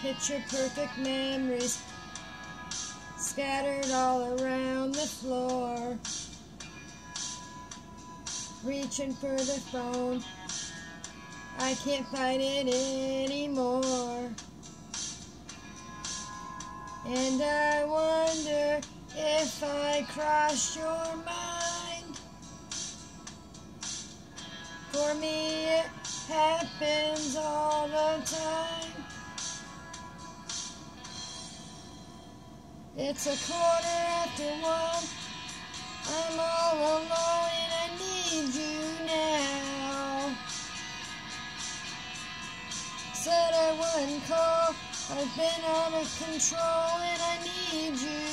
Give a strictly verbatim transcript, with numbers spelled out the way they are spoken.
Picture perfect memories scattered all around the floor. Reaching for the phone, I can't fight it anymore. And I wonder if I crossed your mind. For me it happens all the time. It's a quarter after one. I'm all alone and I need you now. Said I wouldn't call. I've been out of control and I need you